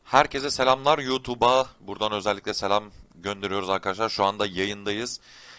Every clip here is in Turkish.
Herkese selamlar YouTube'a. Buradan özellikle selam gönderiyoruz arkadaşlar. Şu anda yayındayız.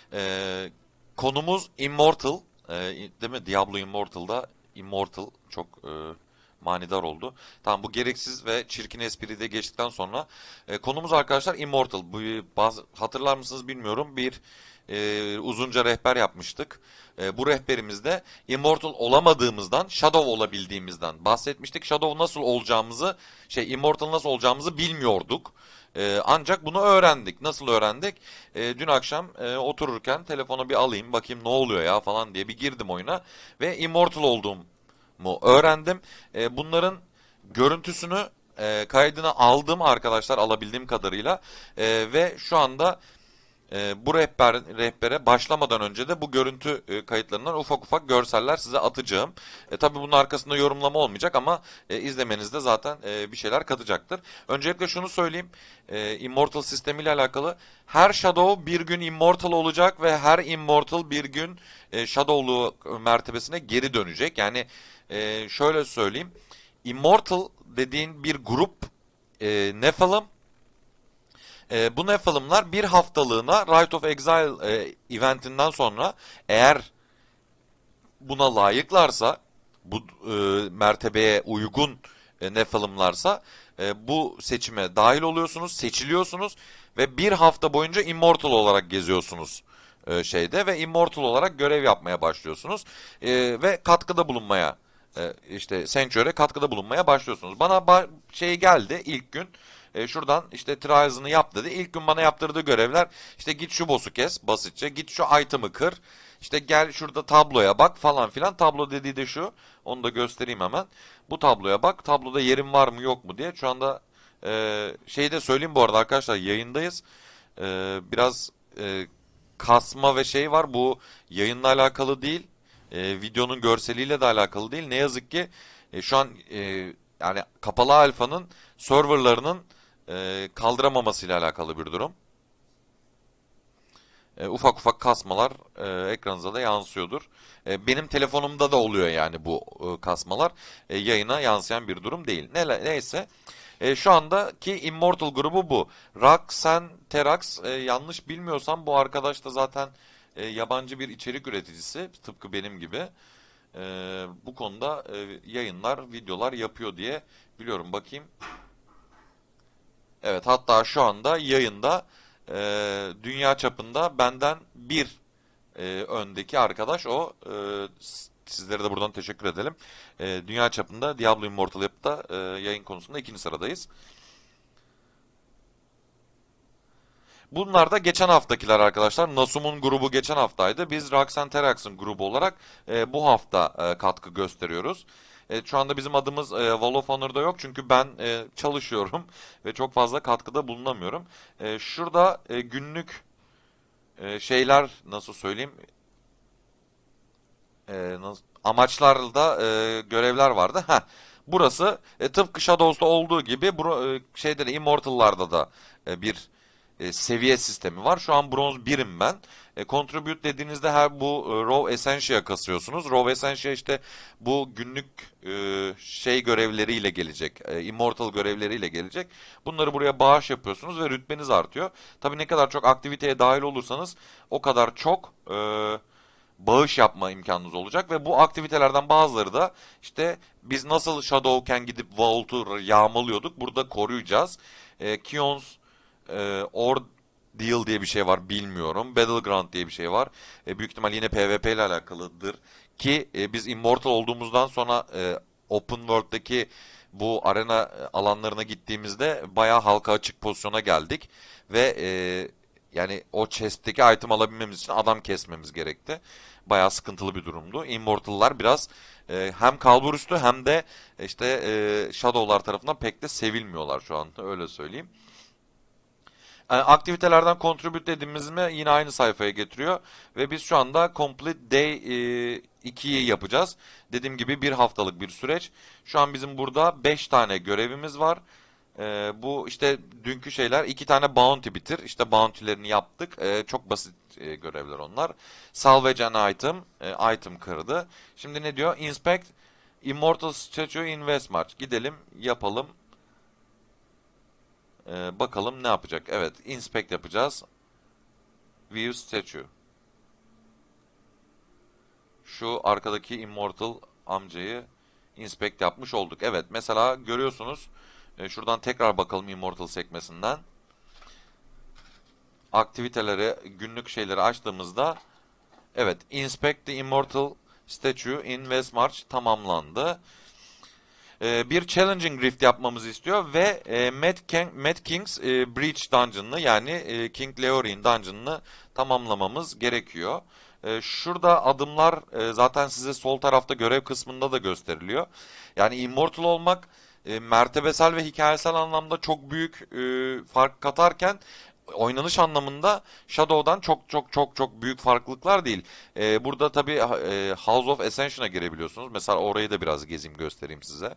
Konumuz Immortal. Değil mi? Diablo Immortal'da Immortal çok manidar oldu. Tamam, bu gereksiz ve çirkin espriyi de geçtikten sonra konumuz arkadaşlar Immortal. Hatırlar mısınız bilmiyorum. Bir uzunca rehber yapmıştık. Bu rehberimizde Immortal olamadığımızdan, Shadow olabildiğimizden bahsetmiştik. Shadow nasıl olacağımızı, Immortal nasıl olacağımızı bilmiyorduk. Ancak bunu öğrendik. Nasıl öğrendik? Dün akşam otururken telefonu bir alayım, bakayım ne oluyor ya falan diye bir girdim oyuna ve Immortal olduğumu öğrendim. Bunların görüntüsünü kaydını aldım arkadaşlar, alabildiğim kadarıyla. Ve şu anda bu rehbere başlamadan önce de bu görüntü kayıtlarından ufak ufak görseller size atacağım. Tabii bunun arkasında yorumlama olmayacak ama izlemenizde zaten bir şeyler katacaktır. Öncelikle şunu söyleyeyim. Immortal sistemiyle alakalı her Shadow bir gün Immortal olacak ve her Immortal bir gün Shadow'lu mertebesine geri dönecek. Yani şöyle söyleyeyim. Immortal dediğin bir grup Nephilim. Bu Nephilimler bir haftalığına Rite of Exile eventinden sonra, eğer buna layıklarsa, bu mertebeye uygun Nephilimlarsa bu seçime dahil oluyorsunuz, seçiliyorsunuz ve bir hafta boyunca Immortal olarak geziyorsunuz ve Immortal olarak görev yapmaya başlıyorsunuz. Ve katkıda bulunmaya, işte Sanctuary'e katkıda bulunmaya başlıyorsunuz. Bana şey geldi ilk gün. Şuradan işte trials'ını yap dedi. İlk gün bana yaptırdığı görevler, işte git şu boss'u kes basitçe, git şu item'ı kır, işte gel şurada tabloya bak falan filan. Tablo dediği de şu, onu da göstereyim hemen. Bu tabloya bak, tabloda yerim var mı yok mu diye. Şu anda şeyi de söyleyeyim bu arada arkadaşlar, yayındayız. Biraz kasma ve şey var, bu yayınla alakalı değil. Videonun görseliyle de alakalı değil. Ne yazık ki şu an yani kapalı alfanın serverlarının kaldıramamasıyla alakalı bir durum. Ufak ufak kasmalar ekranınıza da yansıyordur. Benim telefonumda da oluyor yani bu kasmalar. Yayına yansıyan bir durum değil. Neyse. Şu andaki Immortal grubu bu. Roxanne Terax, yanlış bilmiyorsam bu arkadaş da zaten yabancı bir içerik üreticisi. Tıpkı benim gibi. E, Bu konuda yayınlar, videolar yapıyor diye biliyorum. Bakayım. Evet, hatta şu anda yayında dünya çapında benden bir öndeki arkadaş o. Sizlere de buradan teşekkür edelim. Dünya çapında Diablo Immortal yapıp da yayın konusunda ikinci sıradayız. Bunlar da geçen haftakiler arkadaşlar. Nasum'un grubu geçen haftaydı. Biz Roxanne Terax'ın grubu olarak bu hafta katkı gösteriyoruz. Şu anda bizim adımız Wall of Honor'da yok çünkü ben çalışıyorum ve çok fazla katkıda bulunamıyorum. Şurada günlük şeyler, nasıl söyleyeyim, amaçlarda görevler vardı. Burası tıpkı Shadows'ta olduğu gibi şeyde de Immortal'larda da bir seviye sistemi var. Şu an bronz 1'im ben. Contribute dediğinizde her bu Raw Essentia kasıyorsunuz. Raw Essentia işte bu günlük görevleriyle gelecek. Immortal görevleriyle gelecek. Bunları buraya bağış yapıyorsunuz ve rütbeniz artıyor. Tabii ne kadar çok aktiviteye dahil olursanız o kadar çok bağış yapma imkanınız olacak ve bu aktivitelerden bazıları da işte biz nasıl Shadowken gidip Vault'u yağmalıyorduk, burada koruyacağız. Kions Ordeal diye bir şey var, bilmiyorum. Battleground diye bir şey var. Büyük ihtimal yine PvP ile alakalıdır. Ki biz Immortal olduğumuzdan sonra Open World'daki bu arena alanlarına gittiğimizde bayağı halka açık pozisyona geldik. Ve yani o chest'teki item alabilmemiz için adam kesmemiz gerekti. Bayağı sıkıntılı bir durumdu. Immortal'lar biraz hem kalburüstü hem de işte Shadow'lar tarafından pek de sevilmiyorlar şu anda, öyle söyleyeyim. Aktivitelerden contribute dediğimiz mi yine aynı sayfaya getiriyor. Ve biz şu anda Complete Day 2'yi yapacağız. Dediğim gibi bir haftalık bir süreç. Şu an bizim burada 5 tane görevimiz var. Bu işte dünkü şeyler, 2 tane bounty bitir. İşte bounty'lerini yaptık. Çok basit görevler onlar. Salvage an item. Item kırdı. Şimdi ne diyor? Inspect Immortal Statue in Westmarch. Gidelim yapalım. Bakalım ne yapacak. Evet, inspect yapacağız. View statue. Şu arkadaki Immortal amcayı inspect yapmış olduk. Evet, mesela görüyorsunuz. Şuradan tekrar bakalım Immortal sekmesinden. Aktiviteleri, günlük şeyleri açtığımızda evet, Inspect the Immortal Statue in Westmarch tamamlandı. Bir Challenging Rift yapmamızı istiyor ve Mad King's Breach Dungeon'ını yani King Leorin Dungeon'ını tamamlamamız gerekiyor. Şurada adımlar zaten size sol tarafta görev kısmında da gösteriliyor. Yani Immortal olmak mertebesel ve hikayesel anlamda çok büyük fark katarken oynanış anlamında Shadow'dan çok çok çok çok büyük farklılıklar değil. Burada tabii House of Ascension'a girebiliyorsunuz. Mesela orayı da biraz gezeyim göstereyim size.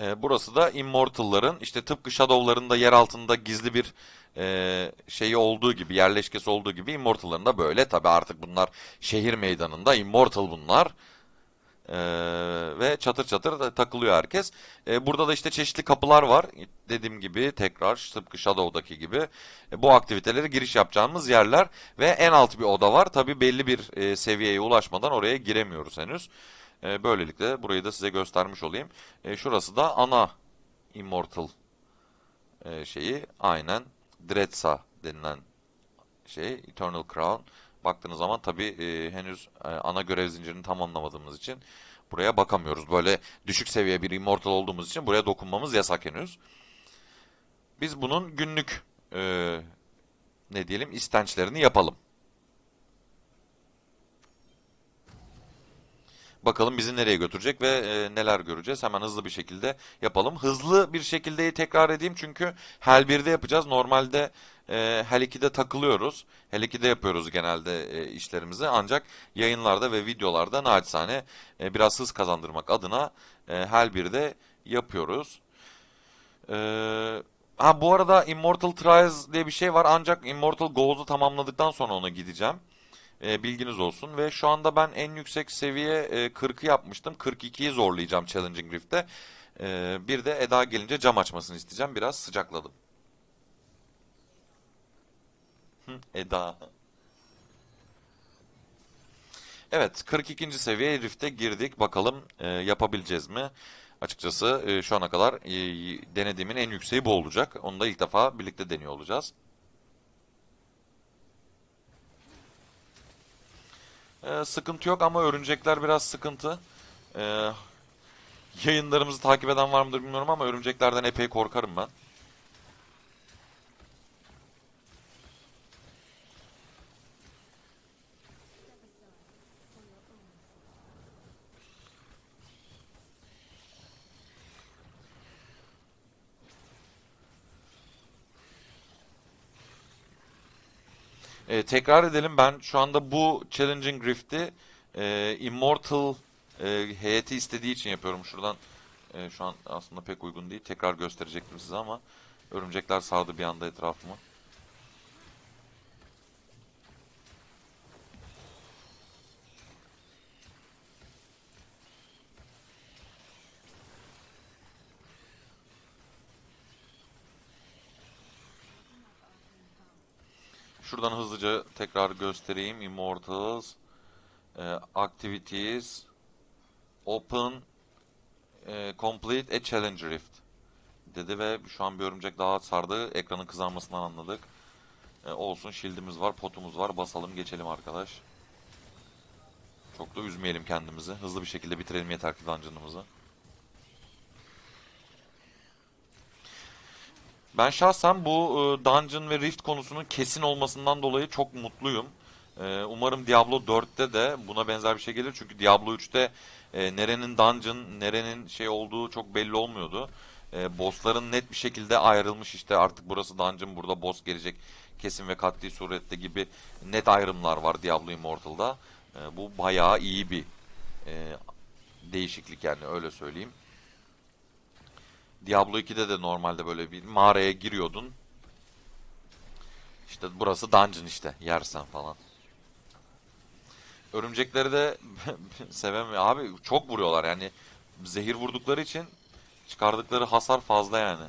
Burası da Immortal'ların işte tıpkı Shadow'ların da yer altında gizli bir şeyi olduğu gibi, yerleşkesi olduğu gibi Immortal'ların da böyle. Tabi artık bunlar şehir meydanında Immortal bunlar. Ee, Ve çatır çatır da takılıyor herkes. Burada da işte çeşitli kapılar var. Dediğim gibi tekrar tıpkı Shadow'daki gibi bu aktivitelere giriş yapacağımız yerler ve en alt bir oda var. Tabi belli bir seviyeye ulaşmadan oraya giremiyoruz henüz. Böylelikle burayı da size göstermiş olayım. Şurası da ana Immortal şeyi. Aynen Dredsa denilen şey. Eternal Crown. Baktığınız zaman tabii henüz ana görev zincirini tam anlamadığımız için buraya bakamıyoruz. Böyle düşük seviye bir Immortal olduğumuz için buraya dokunmamız yasak henüz. Biz bunun günlük ne diyelim istençlerini yapalım. Bakalım bizi nereye götürecek ve neler göreceğiz. Hemen hızlı bir şekilde yapalım. Hızlı bir şekilde tekrar edeyim çünkü Hel 1'de yapacağız. Normalde Hel 2'de takılıyoruz. Hel 2'de yapıyoruz genelde işlerimizi. Ancak yayınlarda ve videolarda naçizane biraz hız kazandırmak adına Hel 1'de yapıyoruz. Bu arada Immortal Trials diye bir şey var. Ancak Immortal Goals'u tamamladıktan sonra ona gideceğim. Bilginiz olsun. Ve şu anda ben en yüksek seviye 40'ı yapmıştım. 42'yi zorlayacağım Challenging Rift'te. Bir de Eda gelince cam açmasını isteyeceğim. Biraz sıcakladım. Eda. Evet, 42. seviye Rift'e girdik. Bakalım yapabileceğiz mi? Açıkçası şu ana kadar denediğimin en yükseği bu olacak. Onu da ilk defa birlikte deniyor olacağız. Sıkıntı yok ama örümcekler biraz sıkıntı. E, Yayınlarımızı takip eden var mıdır bilmiyorum ama örümceklerden epey korkarım ben. Tekrar edelim. Ben şu anda bu Challenging Rift'i Immortal heyeti istediği için yapıyorum. Şuradan şu an aslında pek uygun değil. Tekrar gösterecektim size ama örümcekler sardı bir anda etrafımı. Şuradan hızlıca tekrar göstereyim. Immortals, Activities, Open, Complete a Challenge Rift dedi ve şu an bir örümcek daha sardı. Ekranın kızarmasından anladık. Olsun, shield'imiz var, potumuz var. Basalım geçelim arkadaş. Çok da üzmeyelim kendimizi. Hızlı bir şekilde bitirelim yeter ki dungeon'ımızı. Ben şahsen bu Dungeon ve Rift konusunun kesin olmasından dolayı çok mutluyum. Umarım Diablo 4'te de buna benzer bir şey gelir. Çünkü Diablo 3'te nerenin Dungeon, nerenin şey olduğu çok belli olmuyordu. Bossların net bir şekilde ayrılmış işte artık burası Dungeon, burada boss gelecek kesin ve katli surette gibi net ayrımlar var Diablo Immortal'da. Bu bayağı iyi bir e, değişiklik yani öyle söyleyeyim. Diablo 2'de de normalde böyle bir mağaraya giriyordun. İşte burası dungeon işte yersen falan. Örümcekleri de sevemiyor. Abi çok vuruyorlar yani. Zehir vurdukları için çıkardıkları hasar fazla yani.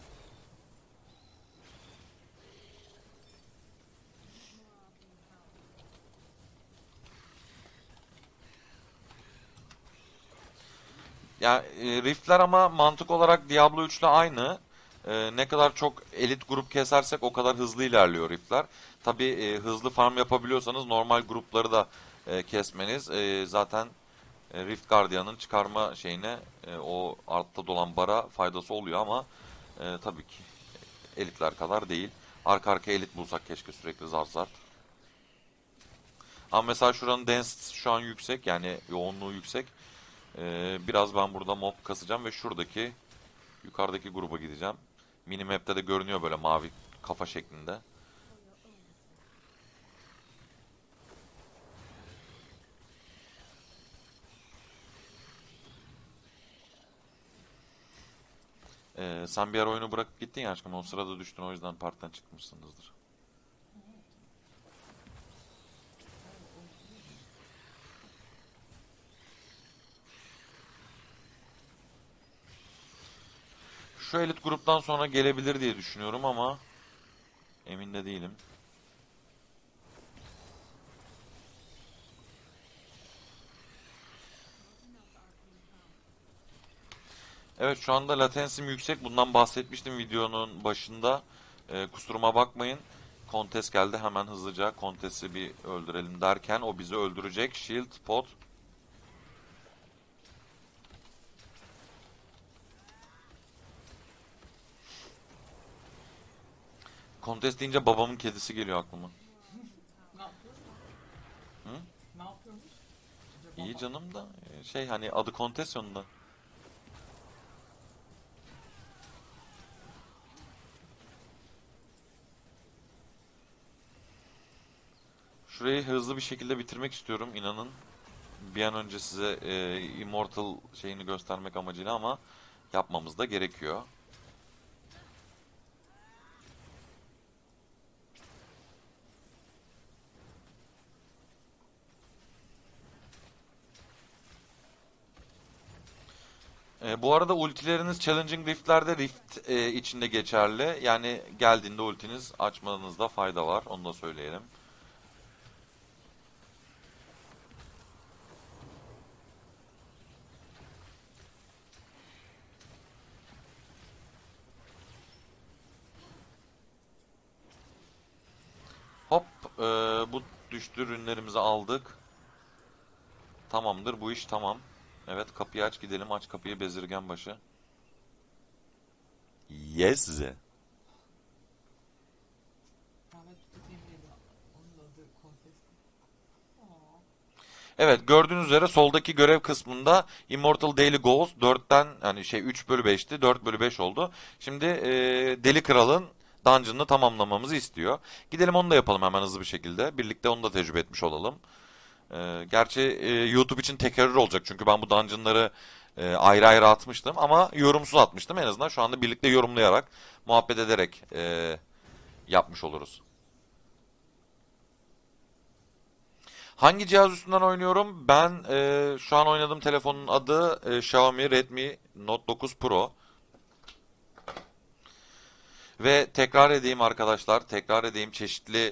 Ya riftler ama mantık olarak Diablo 3 ile aynı. Ne kadar çok elit grup kesersek o kadar hızlı ilerliyor riftler. Tabi hızlı farm yapabiliyorsanız normal grupları da kesmeniz zaten Rift Guardian'ın çıkarma şeyine o altta dolan bara faydası oluyor ama tabii ki elitler kadar değil. Arka arkaya elit bulsak keşke sürekli zart zart. Ama mesela şuranın density şu an yüksek yani yoğunluğu yüksek. Biraz ben burada mob kasacağım ve şuradaki yukarıdaki gruba gideceğim. Minimap'te de görünüyor böyle mavi kafa şeklinde. Sen bir ara oyunu bırakıp gittin ya aşkım, o sırada düştün, o yüzden partiden çıkmışsınızdır. Şu elit gruptan sonra gelebilir diye düşünüyorum ama emin de değilim. Evet, şu anda latensim yüksek. Bundan bahsetmiştim videonun başında. Kusuruma bakmayın. Kontes geldi. Hemen hızlıca Kontes'i bir öldürelim derken o bizi öldürecek. Shield, pot. Kontes deyince babamın kedisi geliyor aklıma. Ne yapıyorsun? Hı? Ne yapıyormuş? İyi Baba. canım da şey, hani adı Kontes yolunda. Şurayı hızlı bir şekilde bitirmek istiyorum, inanın. Bir an önce size Immortal şeyini göstermek amacıyla, ama yapmamız da gerekiyor. Bu arada ultileriniz Challenging Rift'lerde Rift içinde geçerli. Yani geldiğinde ultiniz açmanızda fayda var. Onu da söyleyelim. Hop, e, bu düştü, ürünlerimizi aldık. Tamamdır, bu iş tamam. Evet, kapıyı aç gidelim, aç kapıyı bezirgen başı. Yes. Ahmet tutayım geliyor. Onun adı Contest. Aa. Evet, gördüğünüz üzere soldaki görev kısmında Immortal Daily Goals 4'ten, hani şey, 3 bölü 5'ti, 4 bölü 5 oldu. Şimdi Deli Kral'ın dungeon'ını tamamlamamızı istiyor. Gidelim onu da yapalım hemen hızlı bir şekilde. Birlikte onu da tecrübe etmiş olalım. Gerçi YouTube için tekerrür olacak çünkü ben bu dungeon'ları ayrı ayrı atmıştım ama yorumsuz atmıştım. En azından şu anda birlikte yorumlayarak, muhabbet ederek yapmış oluruz. Hangi cihaz üstünden oynuyorum? Ben şu an oynadığım telefonun adı Xiaomi Redmi Note 9 Pro. Ve tekrar edeyim arkadaşlar, tekrar edeyim, çeşitli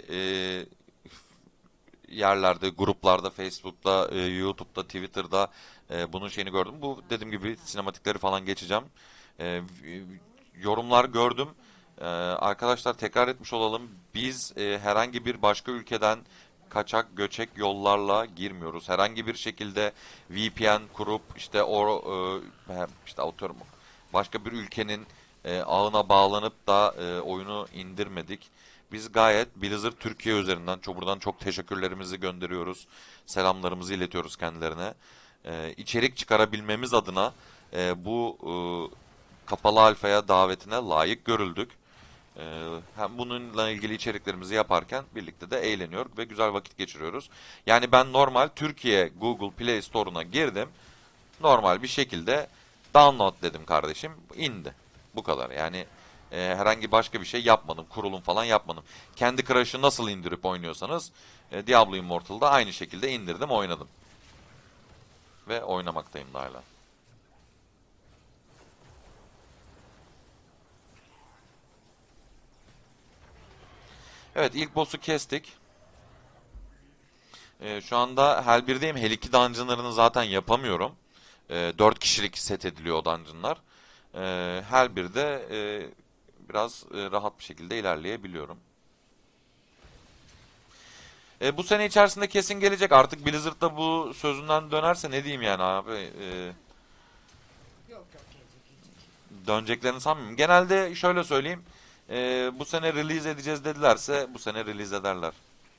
yerlerde, gruplarda, Facebook'ta, YouTube'da, Twitter'da bunun şeyini gördüm. Bu, dediğim gibi, sinematikleri falan geçeceğim. Yorumlar gördüm. Arkadaşlar, tekrar etmiş olalım. Biz herhangi bir başka ülkeden kaçak göçek yollarla girmiyoruz. Herhangi bir şekilde VPN kurup işte işte atıyorum, başka bir ülkenin ağına bağlanıp da oyunu indirmedik. Biz gayet Blizzard Türkiye üzerinden buradan çok teşekkürlerimizi gönderiyoruz. Selamlarımızı iletiyoruz kendilerine. İçerik çıkarabilmemiz adına bu kapalı alfaya davetine layık görüldük. Hem bununla ilgili içeriklerimizi yaparken birlikte de eğleniyor ve güzel vakit geçiriyoruz. Yani ben normal Türkiye Google Play Store'una girdim. Normal bir şekilde download dedim kardeşim. İndi. Bu kadar. Yani herhangi başka bir şey yapmadım. Kurulum falan yapmadım. Kendi Crush'ı nasıl indirip oynuyorsanız Diablo Immortal'da aynı şekilde indirdim, oynadım. Ve oynamaktayım da hala. Evet, ilk boss'u kestik. Şu anda Hell 1'deyim. Hell 2 dungeon'larını zaten yapamıyorum. 4 kişilik set ediliyor o dungeon'lar. Hell 1'de biraz rahat bir şekilde ilerleyebiliyorum. Bu sene içerisinde kesin gelecek. Artık Blizzard da bu sözünden dönerse ne diyeyim yani abi. Yok yok gelecek gelecek. Döneceklerini sanmıyorum. Genelde şöyle söyleyeyim. Bu sene release edeceğiz dedilerse bu sene release ederler.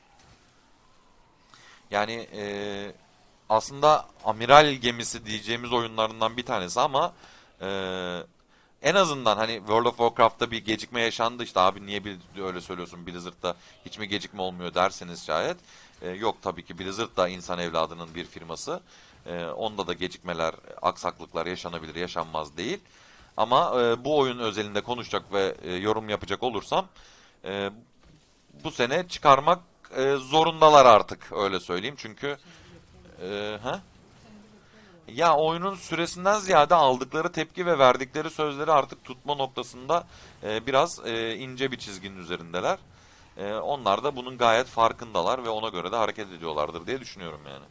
Yani aslında amiral gemisi diyeceğimiz oyunlarından bir tanesi ama e, en azından hani World of Warcraft'ta bir gecikme yaşandı, işte abi niye öyle söylüyorsun, Blizzard'da hiç mi gecikme olmuyor derseniz şayet. Yok, tabii ki Blizzard da insan evladının bir firması. Onda da gecikmeler, aksaklıklar yaşanabilir, yaşanmaz değil. Ama bu oyun özelinde konuşacak ve yorum yapacak olursam e, bu sene çıkarmak zorundalar artık, öyle söyleyeyim. Çünkü Bu sene de yapıyorlar onu. ha? Bu sene de yapıyorlar onu. Ya oyunun süresinden ziyade aldıkları tepki ve verdikleri sözleri artık tutma noktasında biraz ince bir çizginin üzerindeler. Onlar da bunun gayet farkındalar ve ona göre de hareket ediyorlardır diye düşünüyorum yani.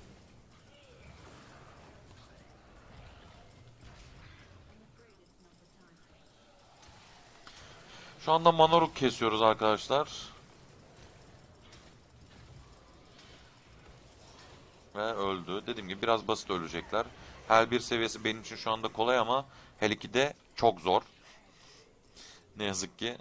Şu anda Manaruk kesiyoruz arkadaşlar. Ve öldü. Dediğim gibi biraz basit ölecekler. Hel 1 seviyesi benim için şu anda kolay ama Hel 2'de çok zor. Ne yazık ki.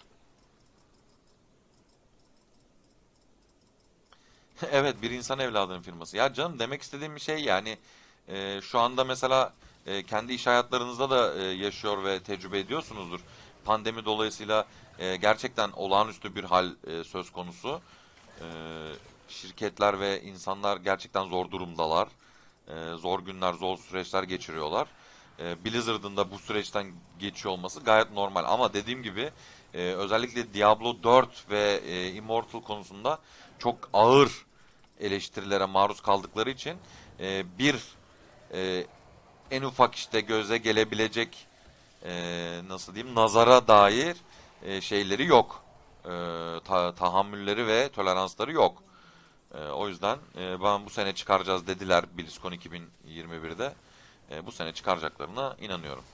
Evet, bir insan evladının firması. Ya canım, demek istediğim bir şey yani şu anda mesela kendi iş hayatlarınızda da yaşıyor ve tecrübe ediyorsunuzdur. Pandemi dolayısıyla gerçekten olağanüstü bir hal söz konusu. E, Şirketler ve insanlar gerçekten zor durumdalar. Zor günler, zor süreçler geçiriyorlar. Blizzard'ın da bu süreçten geçiyor olması gayet normal. Ama dediğim gibi özellikle Diablo 4 ve Immortal konusunda çok ağır eleştirilere maruz kaldıkları için bir e, en ufak işte göze gelebilecek nasıl diyeyim, nazara dair şeyleri yok. Tahammülleri ve toleransları yok. O yüzden ben bu sene çıkaracağız dediler BlizzCon 2021'de. Bu sene çıkaracaklarına inanıyorum.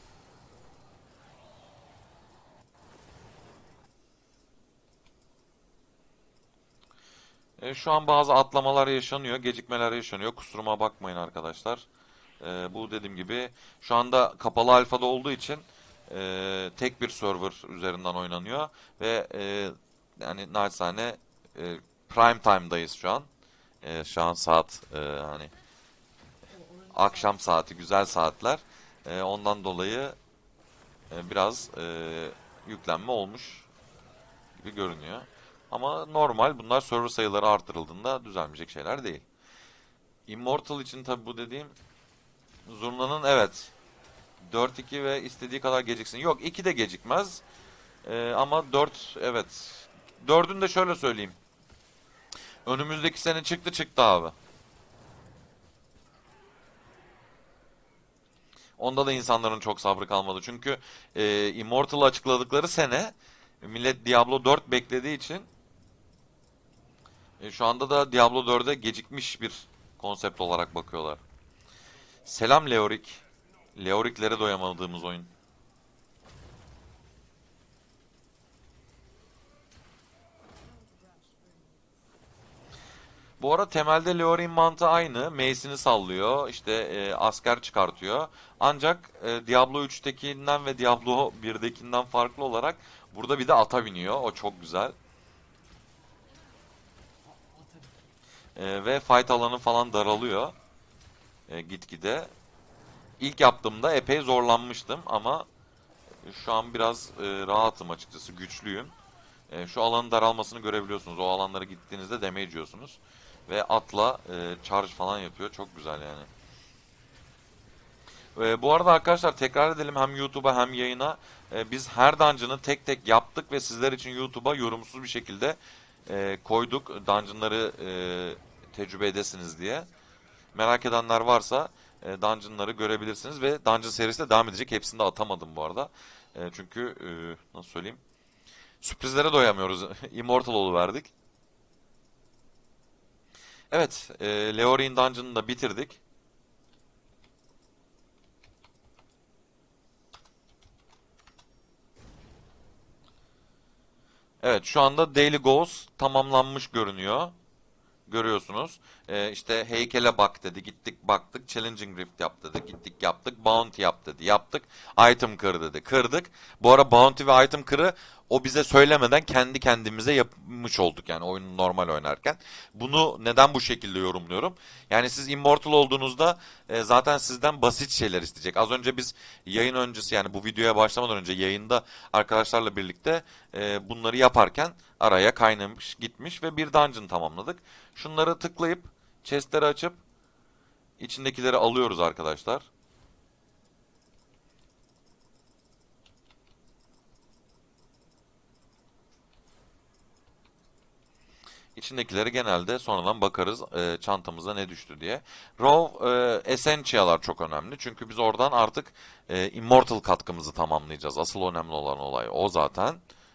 Şu an bazı atlamalar yaşanıyor, gecikmeler yaşanıyor. Kusuruma bakmayın arkadaşlar. Bu dediğim gibi şu anda kapalı alfada olduğu için tek bir server üzerinden oynanıyor ve yani naçizane prime time'dayız şu an. Şu an saat hani Oranın akşam saati kaç? saati, güzel saatler. Ondan dolayı biraz yüklenme olmuş gibi görünüyor. Ama normal, bunlar server sayıları artırıldığında düzelmeyecek şeyler değil. Immortal için tabi bu dediğim Zurna'nın, evet, 4-2 ve istediği kadar geciksin. Yok, 2 de gecikmez. Ama 4, evet. 4'ün de şöyle söyleyeyim. Önümüzdeki sene çıktı çıktı abi. Onda da insanların çok sabrı kalmadı. Çünkü Immortal'ı açıkladıkları sene millet Diablo 4 beklediği için şu anda da Diablo 4'e gecikmiş bir konsept olarak bakıyorlar. Selam Leorik. Leoriklere doyamadığımız oyun. Bu ara temelde Leorin mantığı aynı. Mace'ini sallıyor, işte asker çıkartıyor. Ancak Diablo 3'tekinden ve Diablo 1'dekinden farklı olarak burada bir de ata biniyor. O çok güzel. Ata biniyor. Ve fight alanı falan daralıyor gitgide. İlk yaptığımda epey zorlanmıştım ama şu an biraz rahatım açıkçası, güçlüyüm. Şu alanın daralmasını görebiliyorsunuz. O alanlara gittiğinizde damage yiyorsunuz. Ve atla charge falan yapıyor. Çok güzel yani. Bu arada arkadaşlar, tekrar edelim hem YouTube'a hem yayına. Biz her dungeon'ı tek tek yaptık ve sizler için YouTube'a yorumsuz bir şekilde koyduk. Dungeon'ları tecrübe edesiniz diye. Merak edenler varsa dungeon'ları görebilirsiniz ve dungeon serisi de devam edecek. Hepsini de atamadım bu arada. Çünkü nasıl söyleyeyim? Sürprizlere doyamıyoruz. Immortal verdik. Evet, Leorin Dungeon'ı da bitirdik. Evet, şu anda Daily Goals tamamlanmış görünüyor. Görüyorsunuz. İşte heykele bak dedi. Gittik baktık. Challenging Rift yap dedi. Gittik yaptık. Bounty yap dedi. Yaptık. Item kır dedi. Kırdık. Bu ara Bounty ve Item kırı o bize söylemeden kendi kendimize yapmış olduk yani oyunu normal oynarken. Bunu neden bu şekilde yorumluyorum? Yani siz Immortal olduğunuzda zaten sizden basit şeyler isteyecek. Az önce biz yayın öncesi, yani bu videoya başlamadan önce yayında arkadaşlarla birlikte bunları yaparken araya kaynamış gitmiş ve bir dungeon tamamladık. Şunları tıklayıp chestleri açıp içindekileri alıyoruz arkadaşlar. İçindekileri genelde sonradan bakarız çantamıza ne düştü diye. Raw Essential'lar çok önemli. Çünkü biz oradan artık Immortal katkımızı tamamlayacağız. Asıl önemli olan olay o zaten.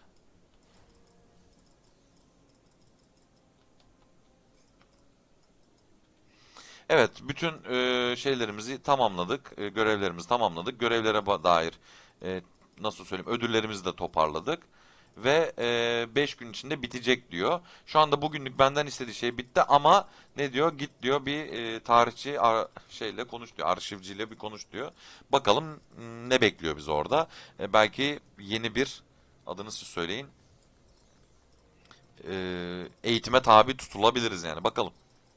Evet, bütün şeylerimizi tamamladık, görevlerimizi tamamladık. Görevlere dair e, nasıl söyleyeyim, ödüllerimizi de toparladık. Ve 5 gün içinde bitecek diyor. Şu anda bugünlük benden istediği şey bitti ama ne diyor? Git diyor bir tarihçi şeyle konuş diyor, arşivciyle bir konuş diyor. Bakalım ne bekliyor bizi orada. Belki yeni bir, adını siz söyleyin, eğitime tabi tutulabiliriz yani. Bakalım.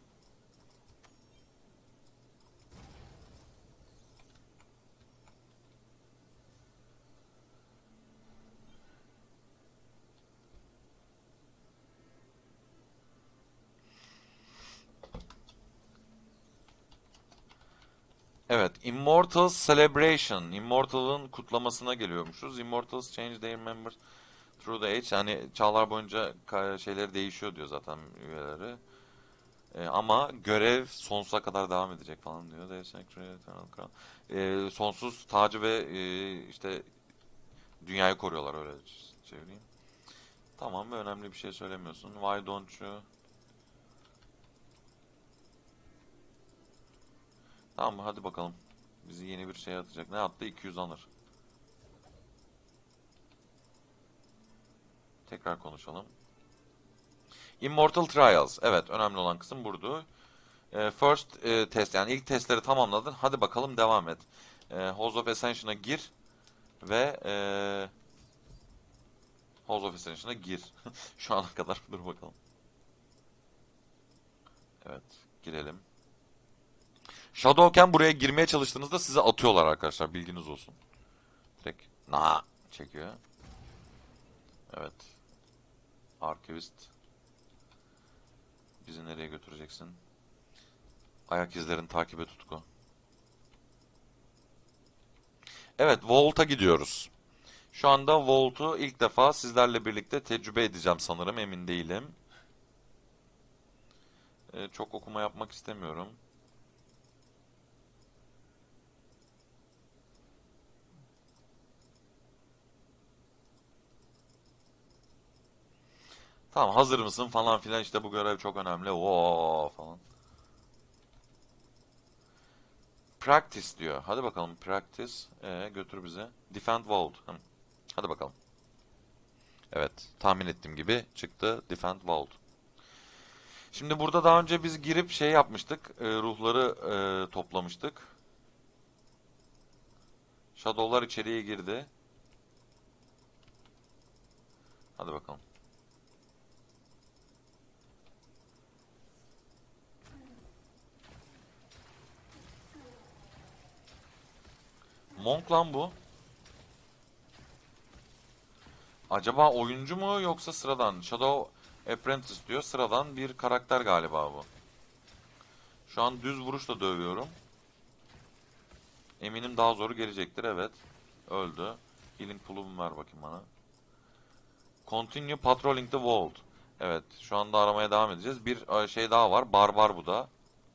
Evet, Immortals Celebration. Immortal'ın kutlamasına geliyormuşuz. Immortals change their members through the age. Yani çağlar boyunca şeyleri değişiyor diyor zaten üyeleri. Ama görev sonsuza kadar devam edecek falan diyor. They sanctuary eternal crown. Sonsuz tacı ve işte dünyayı koruyorlar, öyle çevireyim. Tamam, önemli bir şey söylemiyorsun. Why don't you? Tamam mı? Hadi bakalım. Bizi yeni bir şey atacak. Ne attı? 200 anır. Tekrar konuşalım. Immortal Trials. Evet, önemli olan kısım burada. First test, yani ilk testleri tamamladın. Hadi bakalım devam et. Halls of Ascension'a gir ve Halls of Ascension'a gir. Şu ana kadar dur bakalım. Evet, girelim. Shadowken buraya girmeye çalıştığınızda sizi atıyorlar arkadaşlar. Bilginiz olsun. Direkt çekiyor. Evet. Archivist. Bizi nereye götüreceksin? Ayak izlerini takibe tutku. Evet, Vault'a gidiyoruz. Şu anda Vault'u ilk defa sizlerle birlikte tecrübe edeceğim sanırım. Emin değilim. Çok okuma yapmak istemiyorum. Tamam, hazır mısın falan filan, işte bu görev çok önemli. Oo falan. Practice diyor. Hadi bakalım, practice. Götür bize. Defend Vault. Hadi bakalım. Evet, tahmin ettiğim gibi çıktı. Defend Vault. Şimdi burada daha önce biz girip şey yapmıştık. Ruhları toplamıştık. Shadow'lar içeriye girdi. Hadi bakalım. Monk lan bu. Acaba oyuncu mu yoksa sıradan? Shadow Apprentice diyor. Sıradan bir karakter galiba bu. Şu an düz vuruşla dövüyorum. Eminim daha zoru gelecektir. Evet. Öldü. Healing pool'umu ver bakayım bana. Continue patrolling the vault. Evet. Şu anda aramaya devam edeceğiz. Bir şey daha var. Barbar bu da.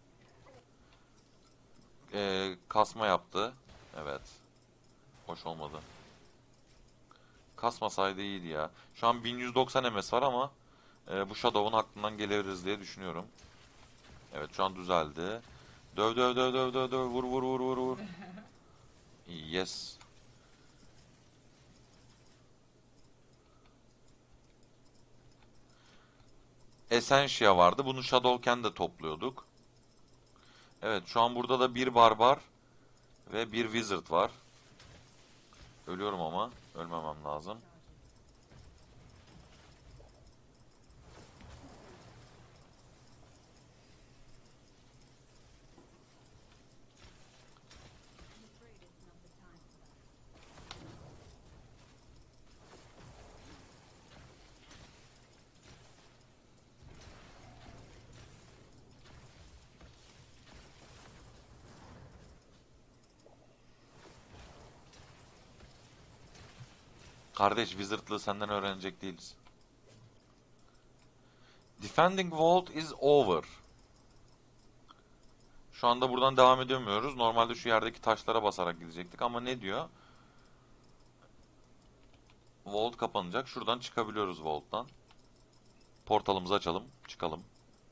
Kasma yaptı. Evet. Hoş olmadı. Kasmasaydı iyiydi ya. Şu an 1190 MS var ama bu Shadow'un aklından gelebiliriz diye düşünüyorum. Evet, şu an düzeldi. Döv döv döv döv döv döv, vur vur vur vur vur. Yes. Essentia vardı. Bunu Shadowken de topluyorduk. Evet, şu an burada da bir barbar ve bir wizard var. Ölüyorum ama ölmemem lazım. Kardeş, wizardlığı senden öğrenecek değiliz. Defending vault is over. Şu anda buradan devam edemiyoruz. Normalde şu yerdeki taşlara basarak gidecektik ama ne diyor? Vault kapanacak. Şuradan çıkabiliyoruz vault'tan. Portalımızı açalım. Çıkalım.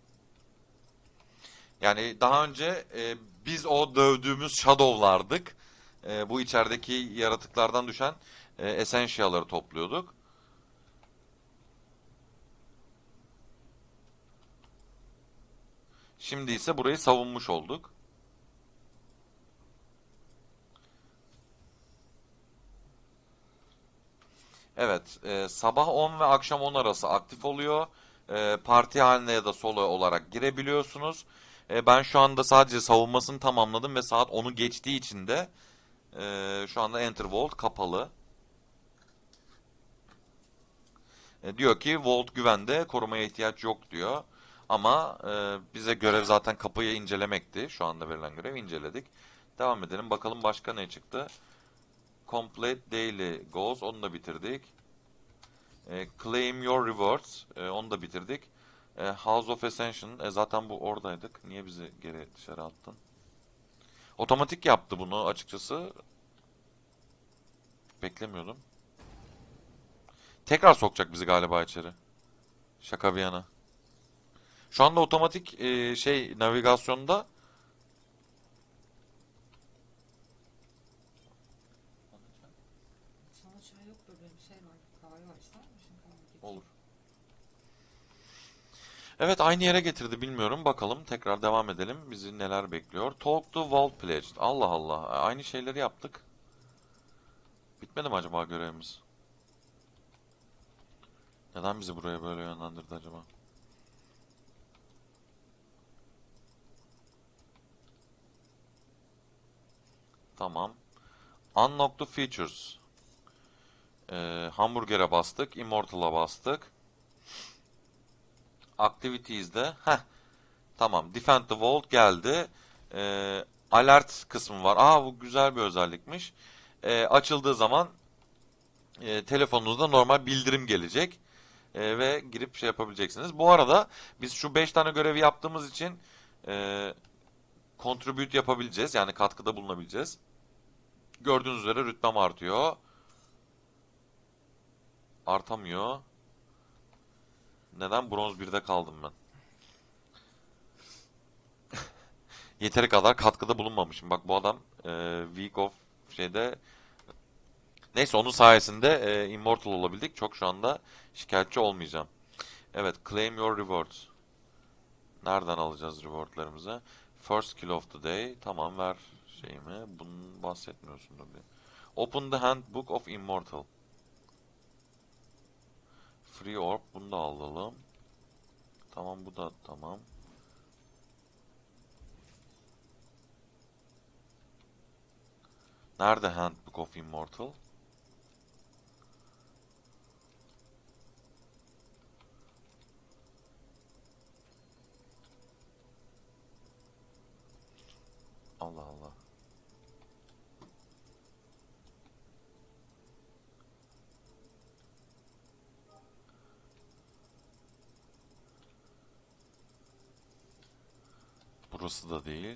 Yani daha önce biz o dövdüğümüz Shadow'lardık. Bu içerideki yaratıklardan düşen Essential'ları topluyorduk. Şimdi ise burayı savunmuş olduk. Evet, sabah 10 ve akşam 10 arası aktif oluyor. Parti haline ya da solo olarak girebiliyorsunuz. Ben şu anda sadece savunmasını tamamladım ve saat 10'u geçtiği için de şu anda Enter Vault kapalı. Diyor ki Vault güvende, korumaya ihtiyaç yok diyor. Ama bize görev zaten kapıyı incelemekti. Şu anda verilen görev inceledik. Devam edelim. Bakalım başka ne çıktı. Complete Daily Goals. Onu da bitirdik. Claim Your Rewards. Onu da bitirdik. House of Ascension. Zaten bu oradaydık. Niye bizi geri dışarı attın? Otomatik yaptı bunu açıkçası. Beklemiyordum. Tekrar sokacak bizi galiba içeri. Şaka bir yana. Şu anda otomatik navigasyonda. Sana çay yok da benim şey var. Kahve var. İster misin kahve getireyim? Olur. Evet, aynı yere getirdi, bilmiyorum. Bakalım, tekrar devam edelim. Bizi neler bekliyor? Talk to Vault Pledge. Allah Allah. Aynı şeyleri yaptık. Bitmedi mi acaba görevimiz? Neden bizi buraya böyle yönlendirdi acaba? Tamam. Unlock the features. Hamburger'e bastık. Immortal'a bastık. Activities'de. Heh. Tamam. Defend the Vault geldi. Alert kısmı var. Aa, bu güzel bir özellikmiş. Açıldığı zaman telefonunuzda normal bildirim gelecek. Ve girip şey yapabileceksiniz. Bu arada biz şu 5 tane görevi yaptığımız için contribute yapabileceğiz. Yani katkıda bulunabileceğiz. Gördüğünüz üzere rütbem artıyor. Artamıyor. Neden? Bronz 1'de kaldım ben. Yeteri kadar katkıda bulunmamışım. Bak, bu adam Week of şeyde. Neyse, onun sayesinde Immortal olabildik. Çok şu anda şikayetçi olmayacağım. Evet, claim your rewards. Nereden alacağız rewardlarımızı? First kill of the day. Tamam, ver şeyimi. Bunun bahsetmiyorsundur diye. Open the handbook of immortal. Free orb. Bunu da alalım. Tamam, bu da tamam. Nerede handbook of immortal? Allah Allah. Burası da değil.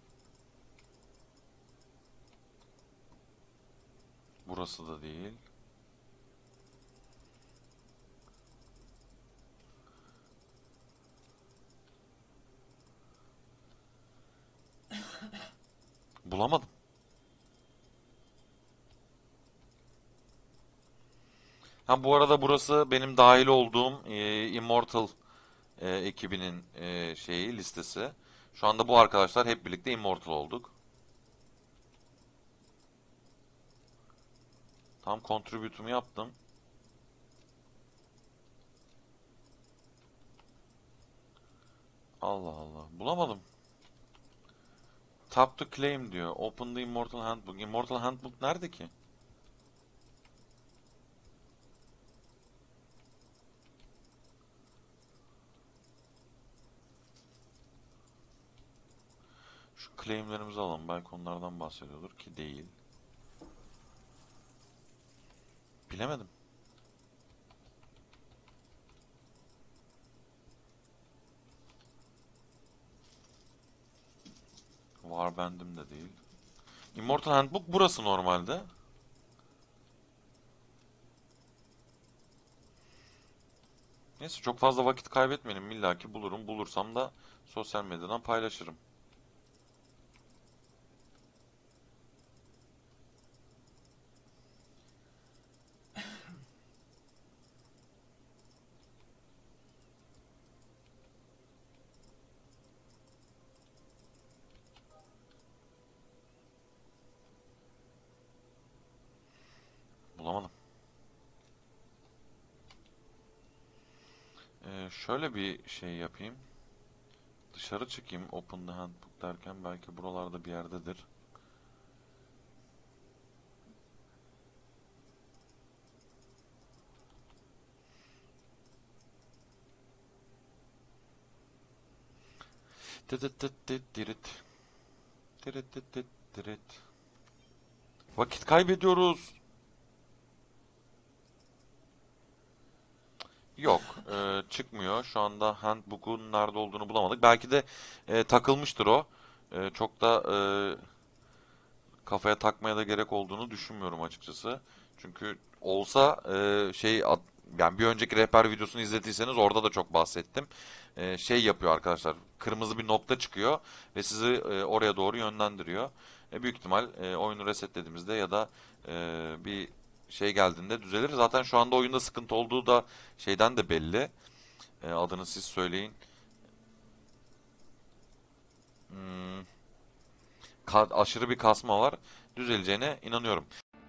Burası da değil. Bulamadım. Ha, bu arada burası benim dahil olduğum Immortal ekibinin şeyi listesi. Şu anda bu arkadaşlar hep birlikte Immortal olduk. Tam contribute'umu yaptım. Allah Allah. Bulamadım. Tap to claim diyor. Open the Immortal Handbook. Immortal Handbook nerede ki? Şu claimlerimizi alalım. Belki onlardan bahsediyordur ki değil. Bilemedim. Warband'im de değil. Immortal Handbook burası normalde. Neyse çok fazla vakit kaybetmeyelim. İlla ki bulurum. Bulursam da sosyal medyadan paylaşırım. Bulamadım. Şöyle bir şey yapayım. Dışarı çıkayım Open the Handbook derken belki buralarda bir yerdedir. Tıtıt tıt tıt tirit. Tirit tıt tıt tirit. Vakit kaybediyoruz. Yok, çıkmıyor. Şu anda handbook'un nerede olduğunu bulamadık. Belki de takılmıştır o. Çok da kafaya takmaya da gerek olduğunu düşünmüyorum açıkçası. Çünkü olsa yani bir önceki rehber videosunu izlediyseniz orada da çok bahsettim. Şey yapıyor arkadaşlar. Kırmızı bir nokta çıkıyor ve sizi oraya doğru yönlendiriyor. Büyük ihtimal oyunu resetlediğimizde ya da bir şey geldiğinde düzelir. Zaten şu anda oyunda sıkıntı olduğu da şeyden de belli. Adını siz söyleyin. Hmm, aşırı bir kasma var. Düzeleceğine inanıyorum.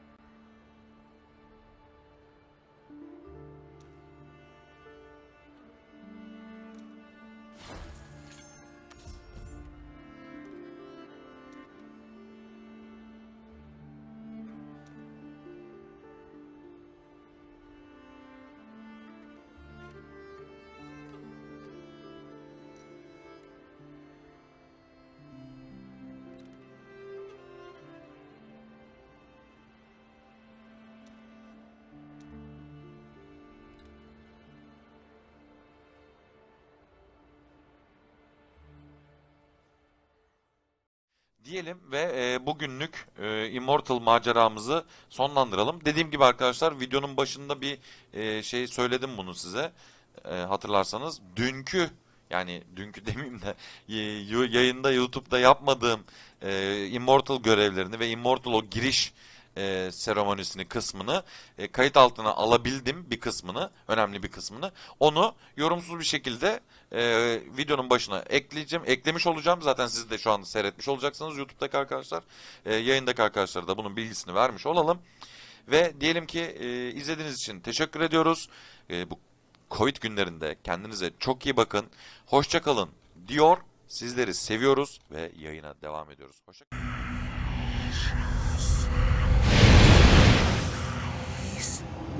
Diyelim ve bugünlük Immortal maceramızı sonlandıralım. Dediğim gibi arkadaşlar videonun başında bir şey söyledim bunu size. Hatırlarsanız dünkü demeyeyim de yayında YouTube'da yapmadığım Immortal görevlerini ve Immortal o giriş seremonisini kısmını kayıt altına alabildim bir kısmını, önemli bir kısmını. Onu yorumsuz bir şekilde videonun başına eklemiş olacağım. Zaten siz de şu anda seyretmiş olacaksınız YouTube'daki arkadaşlar. Yayındaki arkadaşlara da bunun bilgisini vermiş olalım. Ve diyelim ki izlediğiniz için teşekkür ediyoruz. Bu Covid günlerinde kendinize çok iyi bakın. Hoşça kalın diyor. Sizleri seviyoruz ve yayına devam ediyoruz. Hoşça kalın.